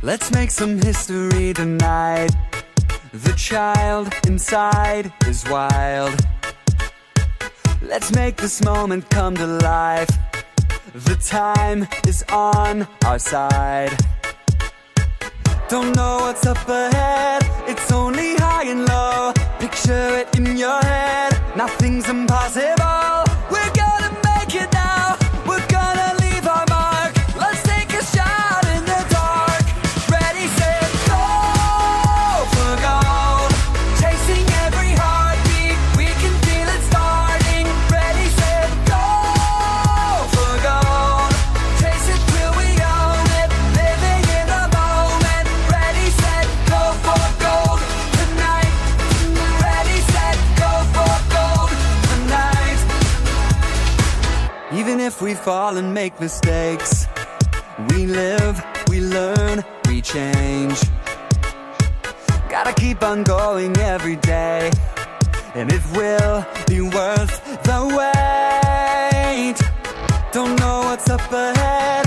Let's make some history tonight. The child inside is wild. Let's make this moment come to life. The time is on our side. Don't know what's up ahead, it's only high and low. Picture it in your head, nothing's impossible. We're gonna make it now, we're gonna leave our mark. Let's take a shot in the dark. Ready, set, go for gold. Chasing every heartbeat, we can feel it starting. Ready, set, go for gold. Chase it till we own it, living in the moment. Ready, set, go for gold tonight. Ready, set, go for gold tonight. Even if we fall and make mistakes, we live, we learn, we change. Gotta keep on going every day, and it will be worth the wait. Don't know what's up ahead,